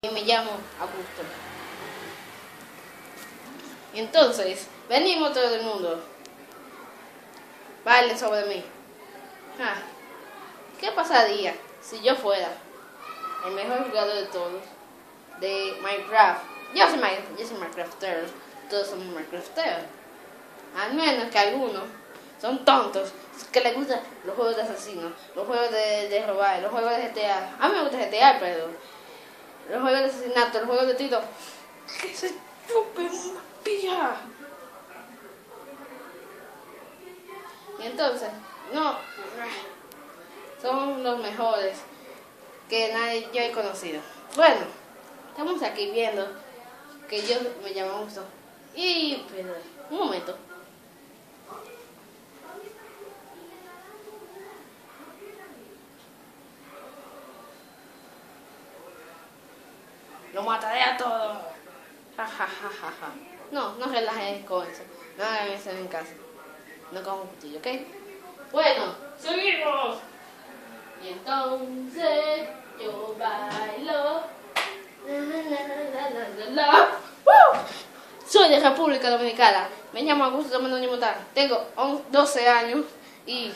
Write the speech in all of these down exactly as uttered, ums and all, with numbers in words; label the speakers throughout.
Speaker 1: Y me llamo Augusto. Y entonces, venimos todo el mundo. Bailen sobre mí. Ah, ¿qué pasaría si yo fuera el mejor jugador de todos de Minecraft? Yo soy, Minecraft, yo soy Minecraftero. Todos somos Minecrafteros. Al menos que algunos son tontos, que les gustan los juegos de asesinos, los juegos de, de robar, los juegos de G T A. A mí me gusta G T A, pero los juegos de asesinato, los juegos de tiro, que se chupen una pija. Y entonces, no, son los mejores que nadie yo he conocido. Bueno, estamos aquí viendo que yo me llamo Augusto. Y, pero, un momento. Lo mataré a todos. Ja, ja, ja, ja, ja. No, no relajes con eso. No hagan eso en casa. No con un cuchillo, ¿ok? Bueno, seguimos. Y entonces yo bailo. La, la, la, la, la. ¡Woo! Soy de República Dominicana. Me llamo Augusto Mendoña Montán. Tengo doce años y...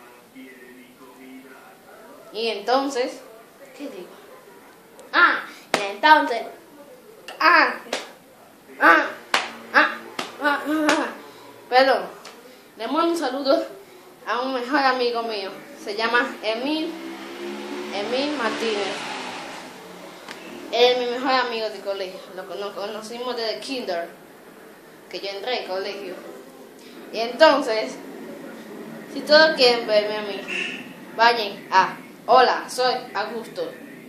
Speaker 1: Y entonces... ¿Qué digo? Ah, y entonces... Ah, ah, ah, ah, ah. Perdón. Le mando un saludo a un mejor amigo mío. Se llama Emil, Emil Martínez. Él es mi mejor amigo de colegio. Lo, nos conocimos desde kinder, que yo entré al colegio. Y entonces, si todos quieren verme a mí, vayan a Hola, soy Augusto.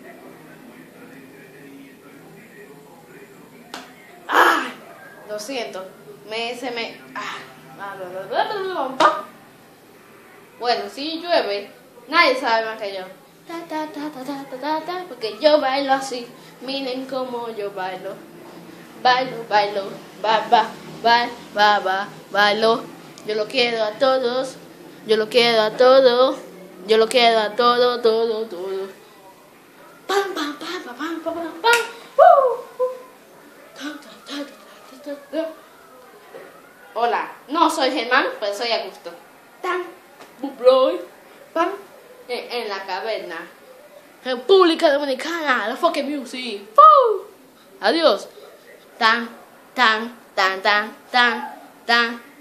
Speaker 1: ¡Ah! Lo siento. Me, se me... Ah. Bueno, si llueve, nadie sabe más que yo. Ta, ta, ta, ta, ta, ta, ta, ta, porque yo bailo así. Miren cómo yo bailo. Bailo, bailo, ba, ba, ba, ba, ba, bailo. Yo lo quiero a todos. Yo lo quiero a todos. Yo lo quiero a todo, todo, todo. Pam, pam, pam, pam, pam, pam, pam, pam. Hola, no soy Germán, pero soy Augusto. Tan, bubloy, pam, en, en la caverna. República Dominicana, la fucking music. ¡Fu! Adiós. Tan, tan, tan, tan, tan, tan.